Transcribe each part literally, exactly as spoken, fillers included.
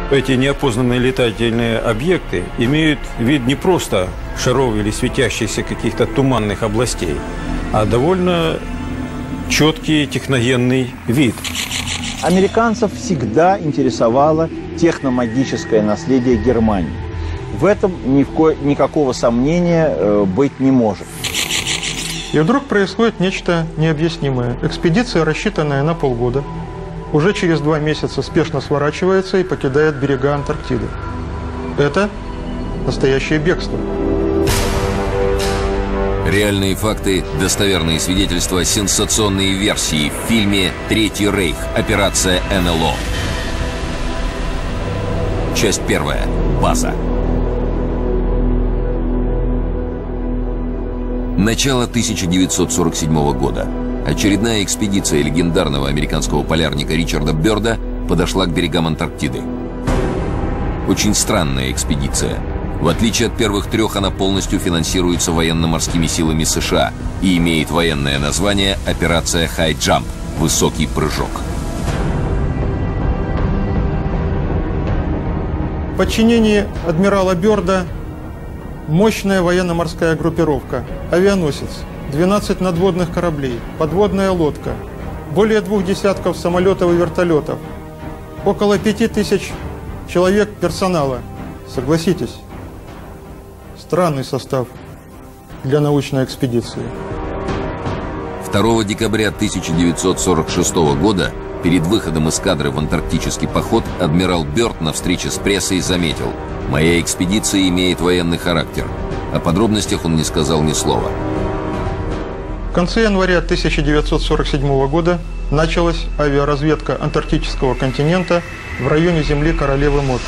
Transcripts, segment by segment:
Эти неопознанные летательные объекты имеют вид не просто шаров или светящихся каких-то туманных областей, а довольно четкий техногенный вид. Американцев всегда интересовало техномагическое наследие Германии. В этом ни в ко... никакого сомнения э, быть не может. И вдруг происходит нечто необъяснимое. Экспедиция, рассчитанная на полгода, уже через два месяца спешно сворачивается и покидает берега Антарктиды. Это настоящее бегство. Реальные факты, достоверные свидетельства, сенсационные версии в фильме «Третий рейх. Операция эн эл о». Часть первая. База. Начало тысяча девятьсот сорок седьмого года. Очередная экспедиция легендарного американского полярника Ричарда Бёрда подошла к берегам Антарктиды. Очень странная экспедиция. В отличие от первых трех, она полностью финансируется военно-морскими силами США и имеет военное название «Операция High Jump» – «Высокий прыжок». В подчинении адмирала Бёрда мощная военно-морская группировка, авианосец, двенадцать надводных кораблей, подводная лодка, более двух десятков самолетов и вертолетов, около пяти тысяч человек персонала. Согласитесь, странный состав для научной экспедиции. второго декабря тысяча девятьсот сорок шестого года перед выходом эскадры в антарктический поход адмирал Бёрд на встрече с прессой заметил: «Моя экспедиция имеет военный характер». О подробностях он не сказал ни слова. В конце января тысяча девятьсот сорок седьмого года началась авиаразведка антарктического континента в районе земли Королевы Мод.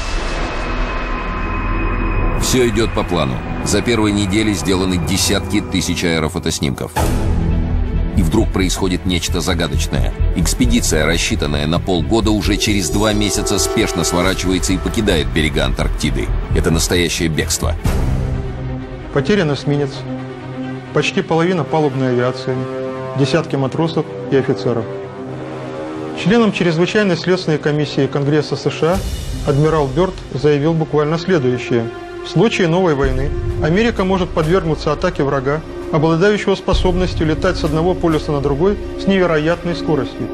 Все идет по плану. За первые недели сделаны десятки тысяч аэрофотоснимков. И вдруг происходит нечто загадочное. Экспедиция, рассчитанная на полгода, уже через два месяца спешно сворачивается и покидает берега Антарктиды. Это настоящее бегство. Потерян эсминец, почти половина палубной авиации, десятки матросов и офицеров. Членам чрезвычайной следственной комиссии Конгресса США адмирал Бёрд заявил буквально следующее. В случае новой войны Америка может подвергнуться атаке врага, обладающего способностью летать с одного полюса на другой с невероятной скоростью.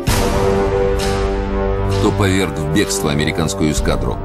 Кто поверг в бегство американскую эскадру?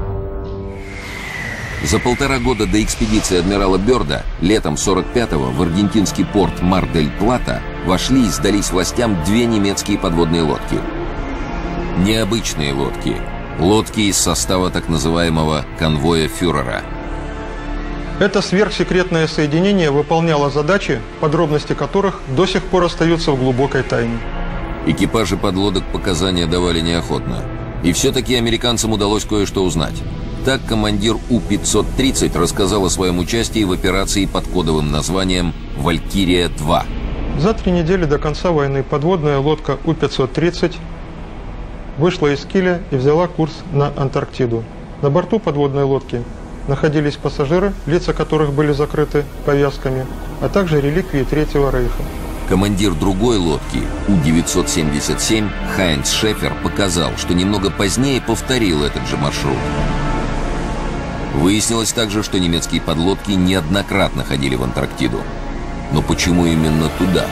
За полтора года до экспедиции адмирала Бёрда летом сорок пятого в аргентинский порт Мар-дель-Плата вошли и сдались властям две немецкие подводные лодки. Необычные лодки. Лодки из состава так называемого конвоя фюрера. Это сверхсекретное соединение выполняло задачи, подробности которых до сих пор остаются в глубокой тайне. Экипажи подлодок показания давали неохотно. И все-таки американцам удалось кое-что узнать. Так командир У пятьсот тридцать рассказал о своем участии в операции под кодовым названием «Валькирия-два». За три недели до конца войны подводная лодка У пятьсот тридцать вышла из Киля и взяла курс на Антарктиду. На борту подводной лодки находились пассажиры, лица которых были закрыты повязками, а также реликвии Третьего рейха. Командир другой лодки, У девятьсот семьдесят семь, Хайнц Шефер, показал, что немного позднее повторил этот же маршрут. Выяснилось также, что немецкие подлодки неоднократно ходили в Антарктиду. Но почему именно туда?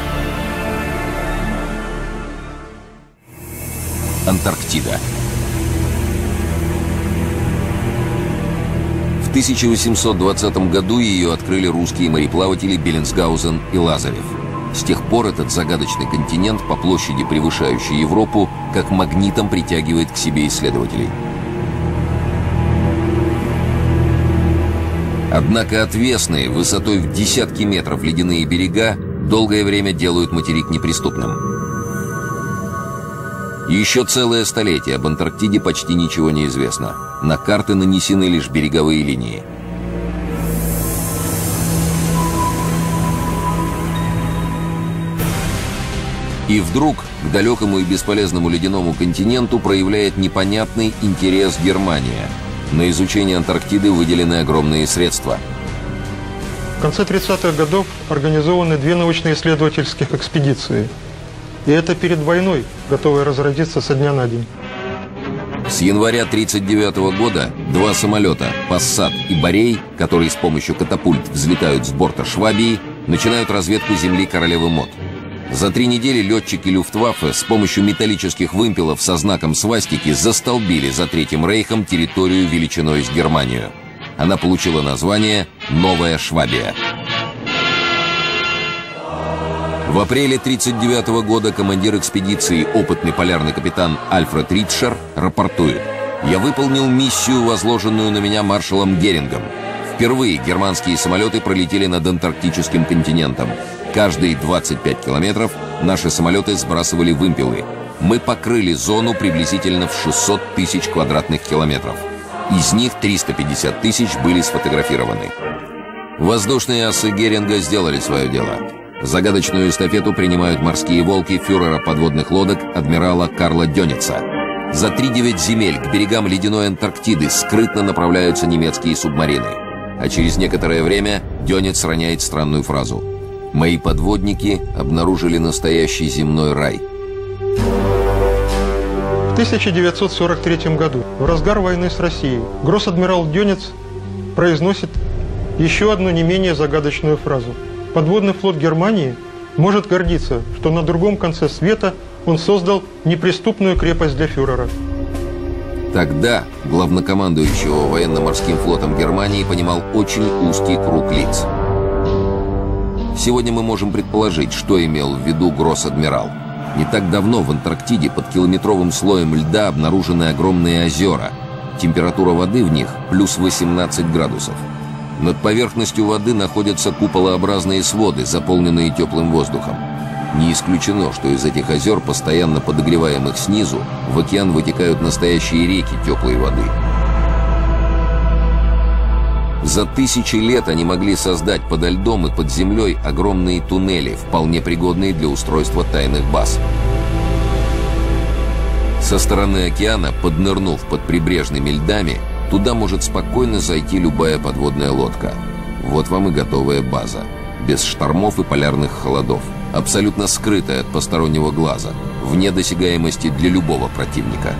Антарктида. В тысяча восемьсот двадцатом году ее открыли русские мореплаватели Беллинсгаузен и Лазарев. С тех пор этот загадочный континент, по площади превышающий Европу, как магнитом притягивает к себе исследователей. Однако отвесные, высотой в десятки метров ледяные берега долгое время делают материк неприступным. Еще целое столетие об Антарктиде почти ничего не известно. На карты нанесены лишь береговые линии. И вдруг к далекому и бесполезному ледяному континенту проявляет непонятный интерес Германия. На изучение Антарктиды выделены огромные средства. В конце тридцатых годов организованы две научно-исследовательских экспедиции. И это перед войной, готовой разродиться со дня на день. С января тысяча девятьсот тридцать девятого года два самолета «Пассат» и «Борей», которые с помощью катапульт взлетают с борта «Швабии», начинают разведку земли Королевы Мод. За три недели летчики Люфтваффе с помощью металлических вымпелов со знаком свастики застолбили за Третьим Рейхом территорию величиной с Германию. Она получила название «Новая Швабия». В апреле тысяча девятьсот тридцать девятого года командир экспедиции, опытный полярный капитан Альфред Ритшер, рапортует: «Я выполнил миссию, возложенную на меня маршалом Герингом. Впервые германские самолеты пролетели над антарктическим континентом. Каждые двадцать пять километров наши самолеты сбрасывали вымпелы. Мы покрыли зону приблизительно в шестьсот тысяч квадратных километров. Из них триста пятьдесят тысяч были сфотографированы». Воздушные асы Геринга сделали свое дело. Загадочную эстафету принимают морские волки фюрера подводных лодок адмирала Карла Дёница. За три-девять земель к берегам ледяной Антарктиды скрытно направляются немецкие субмарины. А через некоторое время Дёниц роняет странную фразу: «Мои подводники обнаружили настоящий земной рай». В тысяча девятьсот сорок третьем году, в разгар войны с Россией, гросс-адмирал Дёниц произносит еще одну не менее загадочную фразу: «Подводный флот Германии может гордиться, что на другом конце света он создал неприступную крепость для фюрера». Тогда главнокомандующего военно-морским флотом Германии понимал очень узкий круг лиц. Сегодня мы можем предположить, что имел в виду гросс-адмирал. Не так давно в Антарктиде под километровым слоем льда обнаружены огромные озера. Температура воды в них плюс восемнадцать градусов. Над поверхностью воды находятся куполообразные своды, заполненные теплым воздухом. Не исключено, что из этих озер, постоянно подогреваемых снизу, в океан вытекают настоящие реки теплой воды. За тысячи лет они могли создать подо льдом и под землей огромные туннели, вполне пригодные для устройства тайных баз. Со стороны океана, поднырнув под прибрежными льдами, туда может спокойно зайти любая подводная лодка. Вот вам и готовая база. Без штормов и полярных холодов. Абсолютно скрытая от постороннего глаза. Вне досягаемости для любого противника.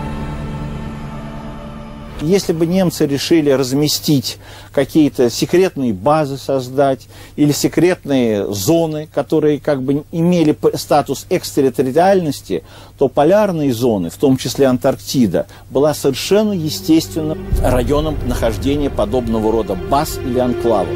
Если бы немцы решили разместить какие-то секретные базы, создать, или секретные зоны, которые как бы имели статус экстерриториальности, то полярные зоны, в том числе Антарктида, была совершенно естественным районом нахождения подобного рода баз или анклавов.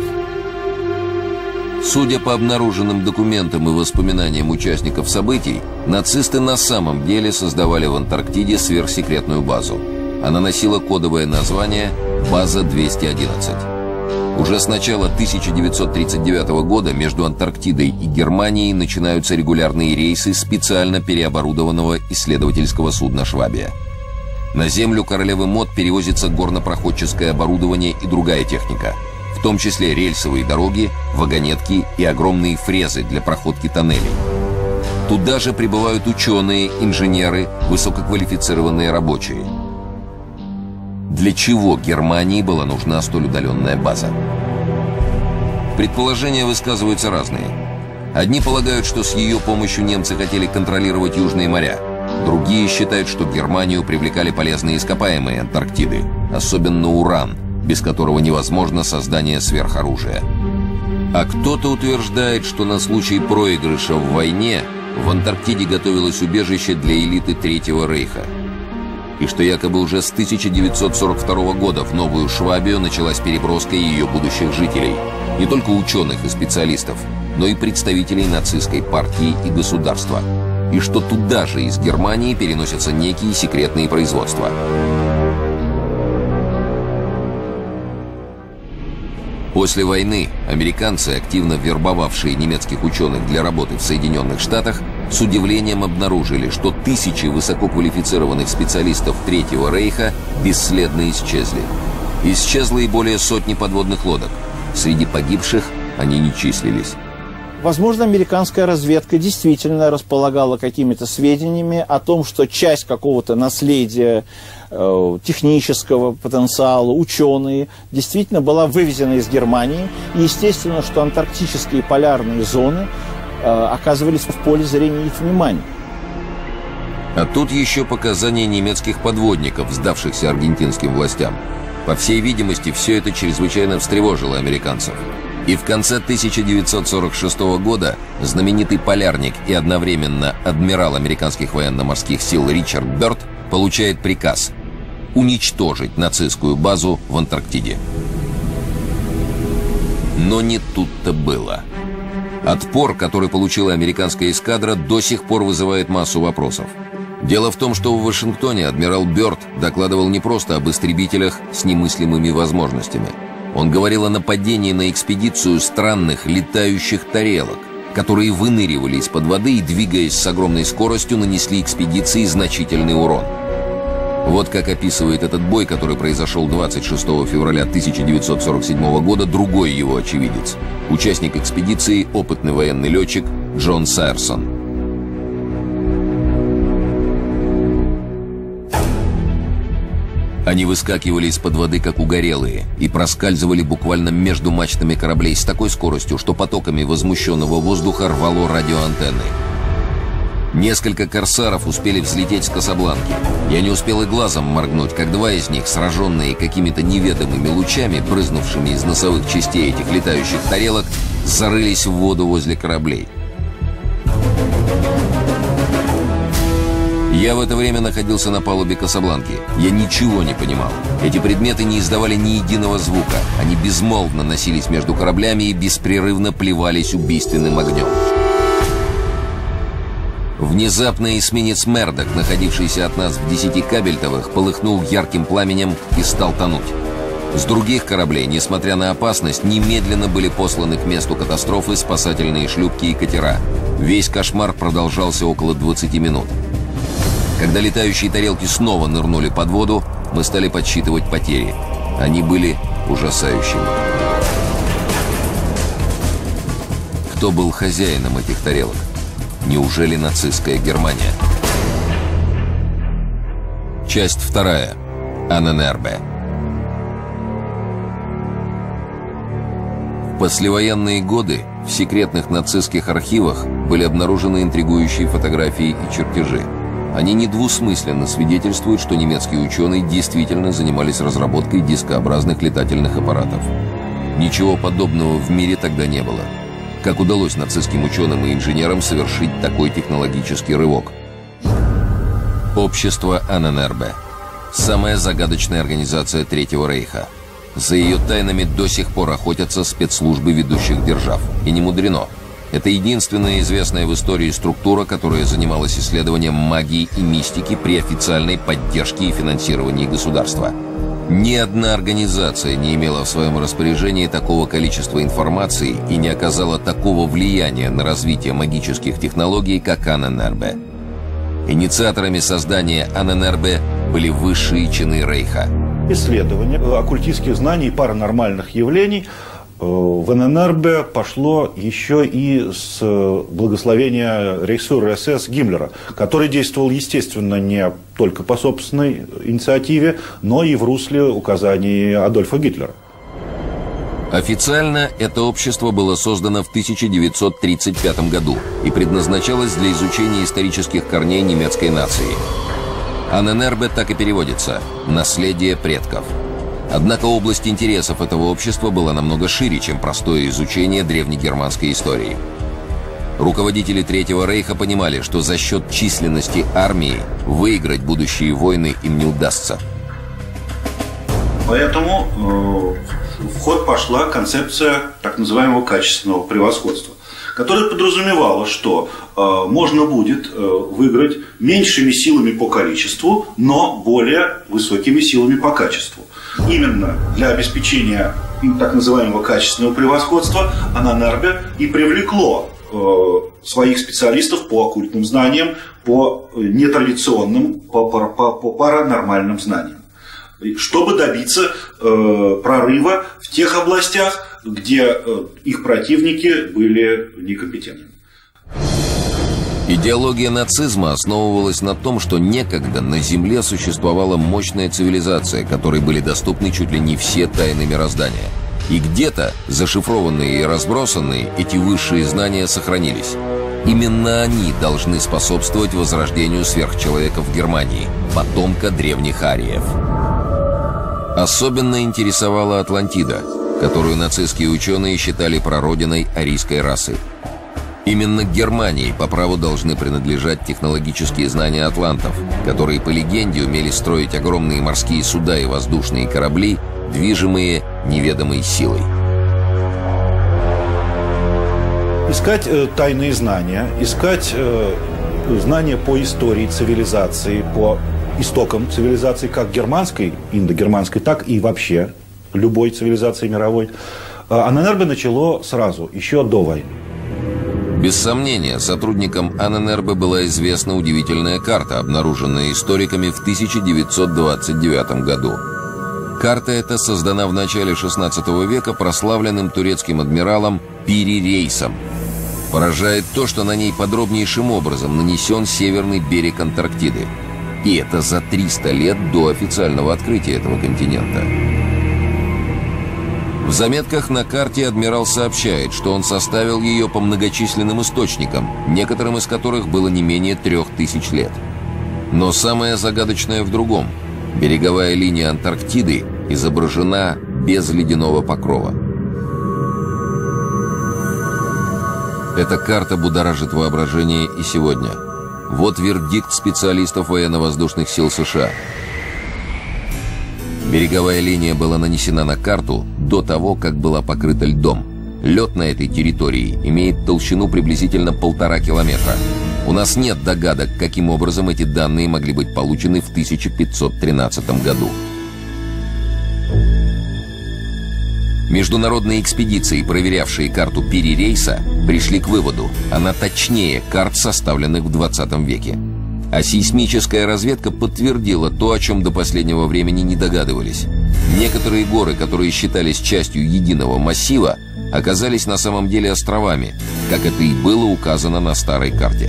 Судя по обнаруженным документам и воспоминаниям участников событий, нацисты на самом деле создавали в Антарктиде сверхсекретную базу. Она носила кодовое название «База двести одиннадцать». Уже с начала тысяча девятьсот тридцать девятого года между Антарктидой и Германией начинаются регулярные рейсы специально переоборудованного исследовательского судна «Швабия». На землю Королевы Мод перевозится горнопроходческое оборудование и другая техника, в том числе рельсовые дороги, вагонетки и огромные фрезы для проходки тоннелей. Туда же прибывают ученые, инженеры, высококвалифицированные рабочие. Для чего Германии была нужна столь удаленная база? Предположения высказываются разные. Одни полагают, что с ее помощью немцы хотели контролировать южные моря. Другие считают, что Германию привлекали полезные ископаемые Антарктиды, особенно уран, без которого невозможно создание сверхоружия. А кто-то утверждает, что на случай проигрыша в войне в Антарктиде готовилось убежище для элиты Третьего Рейха. И что якобы уже с тысяча девятьсот сорок второго года в Новую Швабию началась переброска ее будущих жителей. Не только ученых и специалистов, но и представителей нацистской партии и государства. И что туда же из Германии переносятся некие секретные производства. После войны американцы, активно вербовавшие немецких ученых для работы в Соединенных Штатах, с удивлением обнаружили, что тысячи высококвалифицированных специалистов Третьего Рейха бесследно исчезли. Исчезло и более сотни подводных лодок. Среди погибших они не числились. Возможно, американская разведка действительно располагала какими-то сведениями о том, что часть какого-то наследия, э, технического потенциала, ученые, действительно была вывезена из Германии. И естественно, что антарктические полярные зоны э, оказывались в поле зрения их внимания. А тут еще показания немецких подводников, сдавшихся аргентинским властям. По всей видимости, все это чрезвычайно встревожило американцев. И в конце тысяча девятьсот сорок шестого года знаменитый полярник и одновременно адмирал американских военно-морских сил Ричард Бёрд получает приказ уничтожить нацистскую базу в Антарктиде. Но не тут-то было. Отпор, который получила американская эскадра, до сих пор вызывает массу вопросов. Дело в том, что в Вашингтоне адмирал Бёрд докладывал не просто об истребителях с немыслимыми возможностями. Он говорил о нападении на экспедицию странных летающих тарелок, которые выныривали из-под воды и, двигаясь с огромной скоростью, нанесли экспедиции значительный урон. Вот как описывает этот бой, который произошел двадцать шестого февраля тысяча девятьсот сорок седьмого года, другой его очевидец. Участник экспедиции, опытный военный летчик Джон Сайерсон. Они выскакивали из-под воды, как угорелые, и проскальзывали буквально между мачтами кораблей с такой скоростью, что потоками возмущенного воздуха рвало радиоантенны. Несколько корсаров успели взлететь с Касабланки. Я не успел и глазом моргнуть, как два из них, сраженные какими-то неведомыми лучами, брызнувшими из носовых частей этих летающих тарелок, зарылись в воду возле кораблей. Я в это время находился на палубе Касабланки. Я ничего не понимал. Эти предметы не издавали ни единого звука. Они безмолвно носились между кораблями и беспрерывно плевались убийственным огнем. Внезапно эсминец «Мердок», находившийся от нас в десяти кабельтовых, полыхнул ярким пламенем и стал тонуть. С других кораблей, несмотря на опасность, немедленно были посланы к месту катастрофы спасательные шлюпки и катера. Весь кошмар продолжался около двадцати минут. Когда летающие тарелки снова нырнули под воду, мы стали подсчитывать потери. Они были ужасающими. Кто был хозяином этих тарелок? Неужели нацистская Германия? Часть вторая. Анненербе. В послевоенные годы в секретных нацистских архивах были обнаружены интригующие фотографии и чертежи. Они недвусмысленно свидетельствуют, что немецкие ученые действительно занимались разработкой дискообразных летательных аппаратов. Ничего подобного в мире тогда не было. Как удалось нацистским ученым и инженерам совершить такой технологический рывок? Общество Анненербе. Самая загадочная организация Третьего Рейха. За ее тайнами до сих пор охотятся спецслужбы ведущих держав. И не мудрено. Это единственная известная в истории структура, которая занималась исследованием магии и мистики при официальной поддержке и финансировании государства. Ни одна организация не имела в своем распоряжении такого количества информации и не оказала такого влияния на развитие магических технологий, как Анненербе. Инициаторами создания Анненербе были высшие чины Рейха. Исследование оккультистских знаний и паранормальных явлений в Анненербе пошло еще и с благословения рейхсфюрера СС Гиммлера, который действовал, естественно, не только по собственной инициативе, но и в русле указаний Адольфа Гитлера. Официально это общество было создано в тысяча девятьсот тридцать пятом году и предназначалось для изучения исторических корней немецкой нации. Анненербе так и переводится «наследие предков». Однако область интересов этого общества была намного шире, чем простое изучение древнегерманской истории. Руководители Третьего Рейха понимали, что за счет численности армии выиграть будущие войны им не удастся. Поэтому э, в ход пошла концепция так называемого качественного превосходства, которая подразумевала, что э, можно будет э, выиграть меньшими силами по количеству, но более высокими силами по качеству. Именно для обеспечения так называемого качественного превосходства Анненербе и привлекло э, своих специалистов по оккультным знаниям, по нетрадиционным, по, по, по, по паранормальным знаниям, чтобы добиться э, прорыва в тех областях, где э, их противники были некомпетентны. Идеология нацизма основывалась на том, что некогда на Земле существовала мощная цивилизация, которой были доступны чуть ли не все тайны мироздания. И где-то, зашифрованные и разбросанные, эти высшие знания сохранились. Именно они должны способствовать возрождению сверхчеловека в Германии, потомка древних ариев. Особенно интересовала Атлантида, которую нацистские ученые считали прародиной арийской расы. Именно Германии по праву должны принадлежать технологические знания атлантов, которые, по легенде, умели строить огромные морские суда и воздушные корабли, движимые неведомой силой. Искать э, тайные знания, искать э, знания по истории цивилизации, по истокам цивилизации, как германской, индогерманской, так и вообще любой цивилизации мировой, Аненербе начало сразу, еще до войны. Без сомнения, сотрудникам Аненербе была известна удивительная карта, обнаруженная историками в тысяча девятьсот двадцать девятом году. Карта эта создана в начале шестнадцатого века прославленным турецким адмиралом Пири Рейсом. Поражает то, что на ней подробнейшим образом нанесен северный берег Антарктиды. И это за триста лет до официального открытия этого континента. В заметках на карте адмирал сообщает, что он составил ее по многочисленным источникам, некоторым из которых было не менее трех тысяч лет. Но самое загадочное в другом. Береговая линия Антарктиды изображена без ледяного покрова. Эта карта будоражит воображение и сегодня. Вот вердикт специалистов военно-воздушных сил США. Береговая линия была нанесена на карту до того, как была покрыта льдом. Лед на этой территории имеет толщину приблизительно полтора километра. У нас нет догадок, каким образом эти данные могли быть получены в тысяча пятьсот тринадцатом году. Международные экспедиции, проверявшие карту Пири Рейса, пришли к выводу, она точнее карт, составленных в двадцатом веке. А сейсмическая разведка подтвердила то, о чем до последнего времени не догадывались. Некоторые горы, которые считались частью единого массива, оказались на самом деле островами, как это и было указано на старой карте.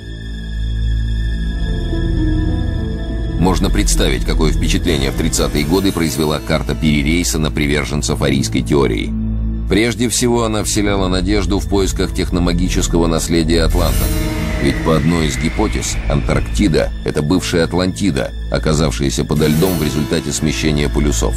Можно представить, какое впечатление в тридцатые годы произвела карта Пири Рейса на приверженцев арийской теории. Прежде всего, она вселяла надежду в поисках техномагического наследия атлантов. Ведь по одной из гипотез, Антарктида – это бывшая Атлантида, оказавшаяся подо льдом в результате смещения полюсов.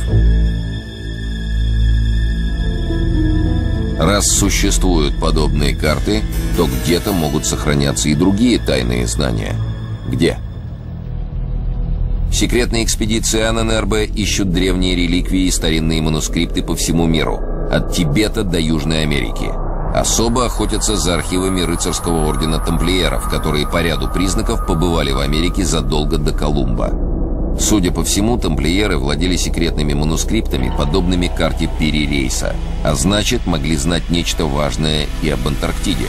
Раз существуют подобные карты, то где-то могут сохраняться и другие тайные знания. Где? Секретные экспедиции Аненербе ищут древние реликвии и старинные манускрипты по всему миру, от Тибета до Южной Америки. Особо охотятся за архивами рыцарского ордена тамплиеров, которые по ряду признаков побывали в Америке задолго до Колумба. Судя по всему, тамплиеры владели секретными манускриптами, подобными карте Пири Рейса, а значит, могли знать нечто важное и об Антарктиде.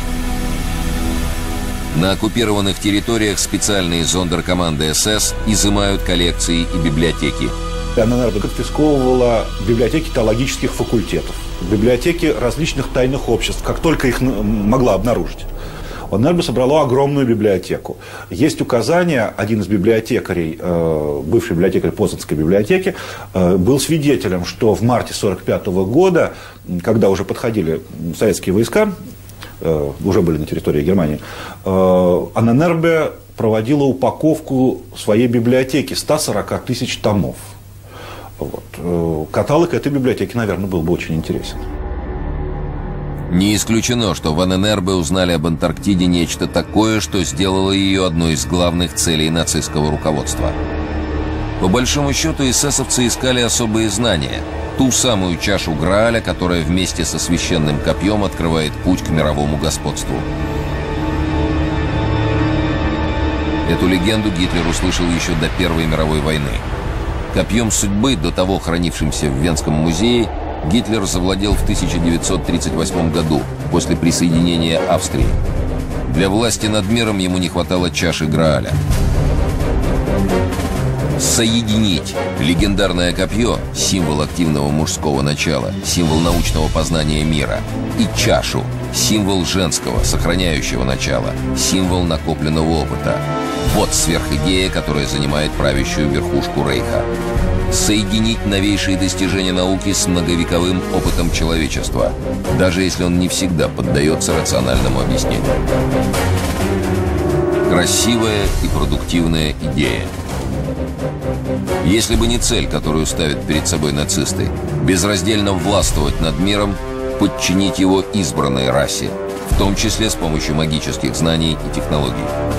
На оккупированных территориях специальные зондеркоманды эс эс изымают коллекции и библиотеки. Аненербе конфисковывала библиотеки теологических факультетов, библиотеки различных тайных обществ, как только их могла обнаружить. Аненербе собрала огромную библиотеку. Есть указания, один из библиотекарей, бывший библиотекарь Познанской библиотеки, был свидетелем, что в марте сорок пятого года, когда уже подходили советские войска, уже были на территории Германии, Аненербе проводила упаковку своей библиотеки ста сорока тысяч томов. Вот. Каталог этой библиотеки, наверное, был бы очень интересен. Не исключено, что в Аненербе узнали об Антарктиде нечто такое, что сделало ее одной из главных целей нацистского руководства. По большому счету, эсэсовцы искали особые знания. Ту самую чашу Грааля, которая вместе со священным копьем открывает путь к мировому господству. Эту легенду Гитлер услышал еще до Первой мировой войны. Копьем судьбы, до того хранившимся в Венском музее, Гитлер завладел в тысяча девятьсот тридцать восьмом году, после присоединения Австрии. Для власти над миром ему не хватало чаши Грааля. Соединить легендарное копье, символ активного мужского начала, символ научного познания мира, и чашу, символ женского, сохраняющего начала, символ накопленного опыта. Вот сверхидея, которая занимает правящую верхушку Рейха. Соединить новейшие достижения науки с многовековым опытом человечества, даже если он не всегда поддается рациональному объяснению. Красивая и продуктивная идея. Если бы не цель, которую ставят перед собой нацисты, безраздельно властвовать над миром, подчинить его избранной расе, в том числе с помощью магических знаний и технологий.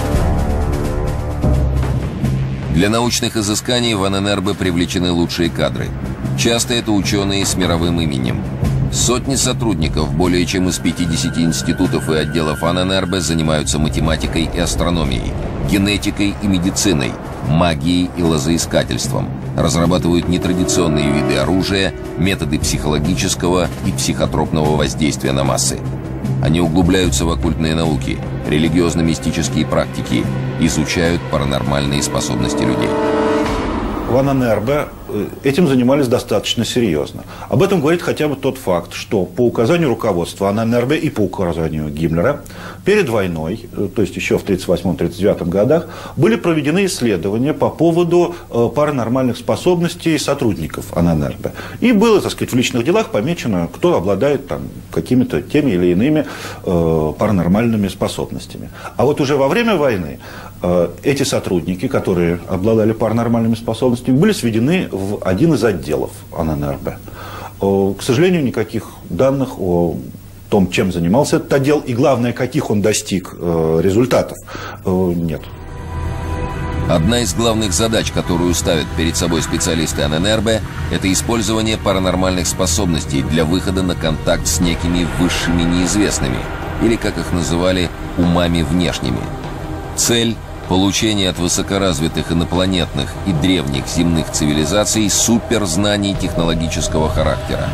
Для научных изысканий в Анненербе привлечены лучшие кадры. Часто это ученые с мировым именем. Сотни сотрудников более чем из пятидесяти институтов и отделов Анненербе занимаются математикой и астрономией, генетикой и медициной, магией и лозоискательством, разрабатывают нетрадиционные виды оружия, методы психологического и психотропного воздействия на массы. Они углубляются в оккультные науки, религиозно-мистические практики, изучают паранормальные способности людей. В Анненербе этим занимались достаточно серьезно. Об этом говорит хотя бы тот факт, что по указанию руководства Анненербе и по указанию Гиммлера перед войной, то есть еще в тридцать восьмом — тридцать девятом годах, были проведены исследования по поводу паранормальных способностей сотрудников Анненербе. И было, так сказать, в личных делах помечено, кто обладает там какими-то теми или иными э, паранормальными способностями. А вот уже во время войны э, эти сотрудники, которые обладали паранормальными способностями, были сведены в один из отделов Анненербе. К сожалению, никаких данных о том, чем занимался этот отдел, и главное, каких он достиг результатов, нет. Одна из главных задач, которую ставят перед собой специалисты Анненербе, это использование паранормальных способностей для выхода на контакт с некими высшими неизвестными, или, как их называли, умами внешними. Цель – получение от высокоразвитых инопланетных и древних земных цивилизаций суперзнаний технологического характера.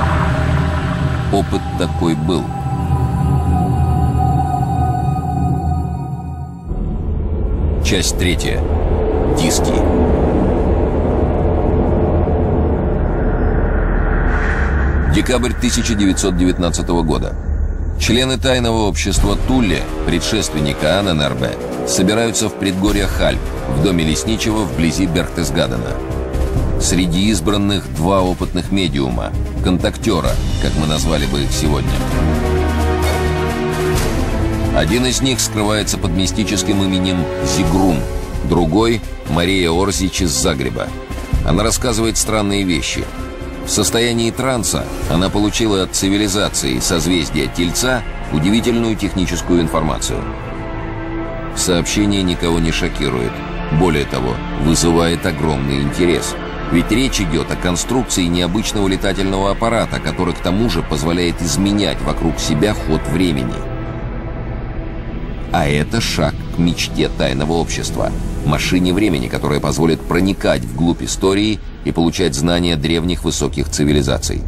Опыт такой был. Часть третья. Диски. Декабрь тысяча девятьсот девятнадцатого года. Члены тайного общества Тулле, предшественника Анненербе, собираются в предгорьях Хальп, в доме лесничего вблизи Берхтесгадена. Среди избранных два опытных медиума, контактера, как мы назвали бы их сегодня. Один из них скрывается под мистическим именем Зигрун, другой – Мария Орзич из Загреба. Она рассказывает странные вещи. В состоянии транса она получила от цивилизации созвездия Тельца удивительную техническую информацию. Сообщение никого не шокирует. Более того, вызывает огромный интерес. Ведь речь идет о конструкции необычного летательного аппарата, который к тому же позволяет изменять вокруг себя ход времени. А это шаг к мечте тайного общества. Машине времени, которая позволит проникать вглубь истории и получать знания древних высоких цивилизаций.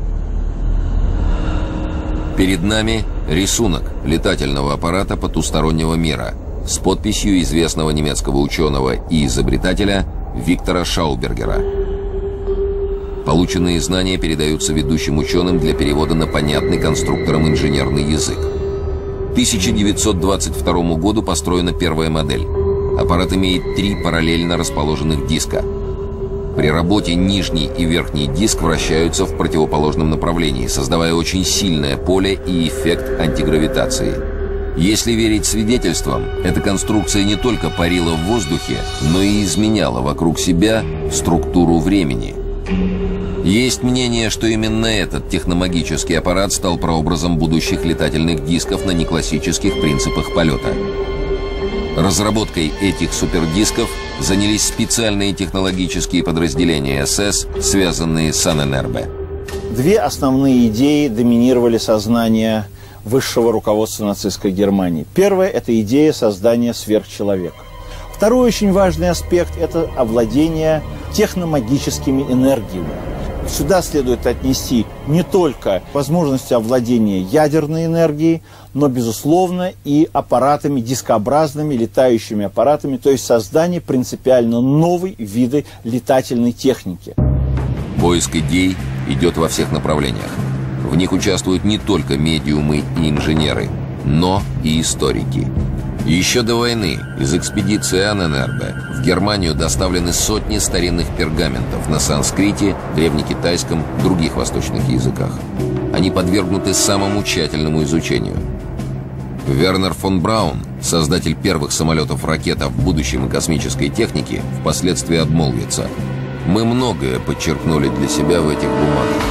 Перед нами рисунок летательного аппарата потустороннего мира с подписью известного немецкого ученого и изобретателя Виктора Шаубергера. Полученные знания передаются ведущим ученым для перевода на понятный конструкторам инженерный язык. К тысяча девятьсот двадцать второму году построена первая модель. Аппарат имеет три параллельно расположенных диска. При работе нижний и верхний диск вращаются в противоположном направлении, создавая очень сильное поле и эффект антигравитации. Если верить свидетельствам, эта конструкция не только парила в воздухе, но и изменяла вокруг себя структуру времени. Есть мнение, что именно этот техномагический аппарат стал прообразом будущих летательных дисков на неклассических принципах полета. Разработкой этих супердисков занялись специальные технологические подразделения эс эс, связанные с Анненербе. Две основные идеи доминировали сознание высшего руководства нацистской Германии. Первая – это идея создания сверхчеловека. Второй очень важный аспект – это овладение техномагическими энергиями. Сюда следует отнести не только возможности овладения ядерной энергией, но, безусловно, и аппаратами, дискообразными летающими аппаратами, то есть создание принципиально новой виды летательной техники. Поиск идей идет во всех направлениях. В них участвуют не только медиумы и инженеры, но и историки. Еще до войны из экспедиции Анненербе в Германию доставлены сотни старинных пергаментов на санскрите, древнекитайском, других восточных языках. Они подвергнуты самому тщательному изучению. Вернер фон Браун, создатель первых самолетов-ракет в будущем и космической технике, впоследствии обмолвится: «Мы многое подчеркнули для себя в этих бумагах».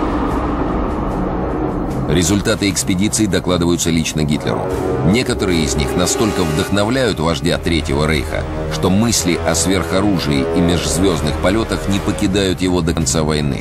Результаты экспедиций докладываются лично Гитлеру. Некоторые из них настолько вдохновляют вождя Третьего Рейха, что мысли о сверхоружии и межзвездных полетах не покидают его до конца войны.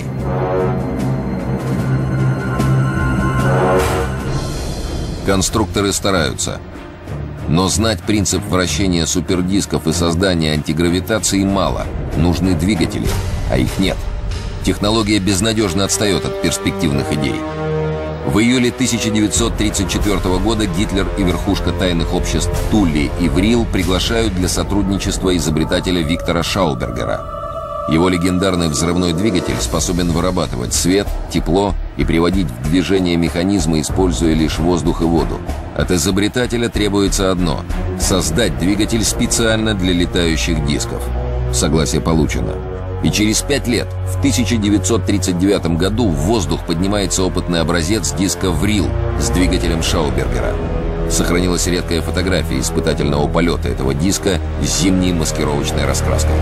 Конструкторы стараются. Но знать принцип вращения супердисков и создания антигравитации мало. Нужны двигатели, а их нет. Технология безнадежно отстает от перспективных идей. В июле тысяча девятьсот тридцать четвёртого года Гитлер и верхушка тайных обществ Тулли и Врил приглашают для сотрудничества изобретателя Виктора Шаубергера. Его легендарный взрывной двигатель способен вырабатывать свет, тепло и приводить в движение механизмы, используя лишь воздух и воду. От изобретателя требуется одно – создать двигатель специально для летающих дисков. Согласие получено. И через пять лет, в тысяча девятьсот тридцать девятом году, в воздух поднимается опытный образец диска «Врил» с двигателем Шаубергера. Сохранилась редкая фотография испытательного полета этого диска с зимней маскировочной раскраской.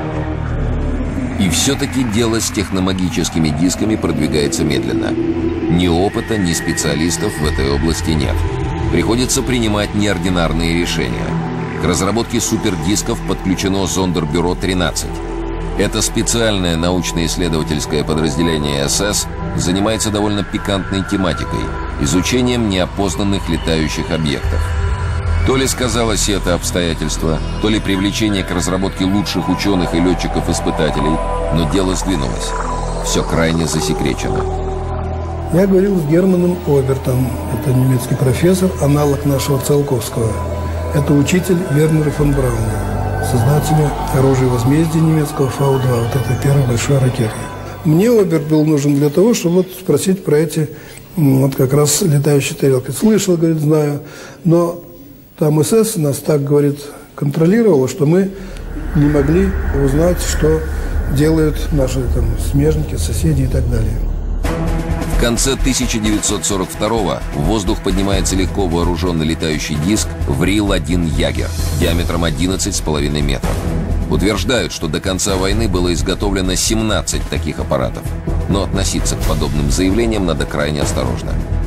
И все-таки дело с техномагическими дисками продвигается медленно. Ни опыта, ни специалистов в этой области нет. Приходится принимать неординарные решения. К разработке супердисков подключено Зондербюро тринадцать. Это специальное научно-исследовательское подразделение эс эс занимается довольно пикантной тематикой – изучением неопознанных летающих объектов. То ли сказалось это обстоятельство, то ли привлечение к разработке лучших ученых и летчиков-испытателей, но дело сдвинулось. Все крайне засекречено. Я говорил с Германом Обертом. Это немецкий профессор, аналог нашего Циолковского. Это учитель Вернера фон Брауна, создателя оружия возмездия немецкого Фау два, вот этой первой большой ракеты. Мне Оберт был нужен для того, чтобы вот спросить про эти вот как раз летающие тарелки. Слышал, говорит, знаю, но там эс эс нас так, говорит, контролировало, что мы не могли узнать, что делают наши там смежники, соседи и так далее. В конце тысяча девятьсот сорок второго в воздух поднимается легко вооруженный летающий диск «Врил один Ягер» диаметром одиннадцать с половиной метров. Утверждают, что до конца войны было изготовлено семнадцать таких аппаратов. Но относиться к подобным заявлениям надо крайне осторожно.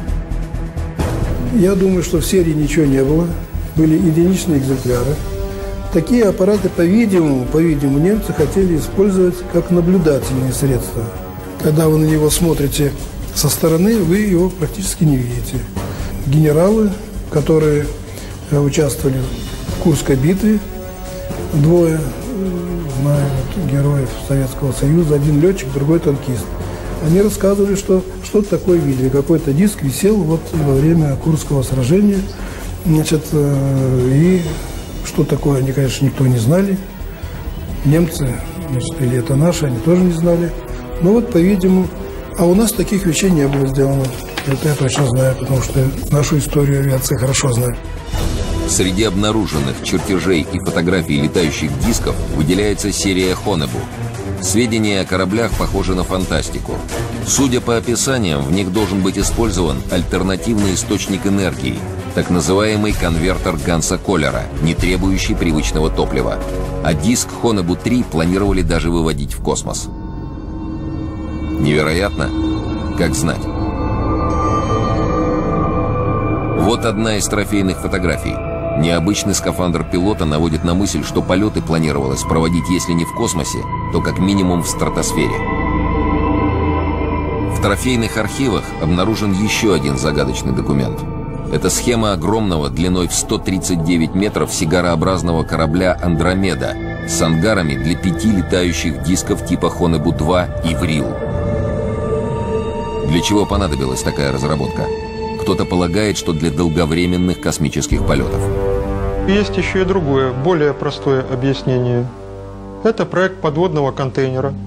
Я думаю, что в серии ничего не было. Были единичные экземпляры. Такие аппараты, по-видимому, по-видимому, немцы хотели использовать как наблюдательные средства. Когда вы на него смотрите со стороны, вы его практически не видите. Генералы, которые участвовали в Курской битве, двое, знаю, вот, героев Советского Союза, один летчик, другой танкист. Они рассказывали, что что-то такое видели. Какой-то диск висел вот во время Курского сражения. Значит, и что такое, они, конечно, никто не знали. Немцы, значит, или это наши, они тоже не знали. Но вот, по-видимому, а у нас таких вещей не было сделано. Это я точно знаю, потому что нашу историю авиации хорошо знаю. Среди обнаруженных чертежей и фотографий летающих дисков выделяется серия Хонебу. Сведения о кораблях похожи на фантастику. Судя по описаниям, в них должен быть использован альтернативный источник энергии, так называемый конвертер Ганса Коллера, не требующий привычного топлива. А диск Хонебу три планировали даже выводить в космос. Невероятно? Как знать. Вот одна из трофейных фотографий. Необычный скафандр пилота наводит на мысль, что полеты планировалось проводить, если не в космосе, то как минимум в стратосфере. В трофейных архивах обнаружен еще один загадочный документ. Это схема огромного, длиной в сто тридцать девять метров, сигарообразного корабля «Андромеда» с ангарами для пяти летающих дисков типа Хонебу два и «Врил». Для чего понадобилась такая разработка? Кто-то полагает, что для долговременных космических полетов. Есть еще и другое, более простое объяснение. Это проект подводного контейнера,